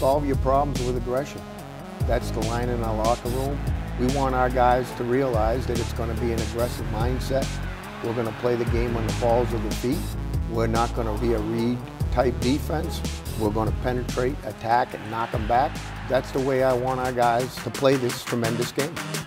solve your problems with aggression. That's the line in our locker room. We want our guys to realize that it's going to be an aggressive mindset. We're going to play the game on the balls of the feet. We're not going to be a read-type defense. We're going to penetrate, attack, and knock them back. That's the way I want our guys to play this tremendous game.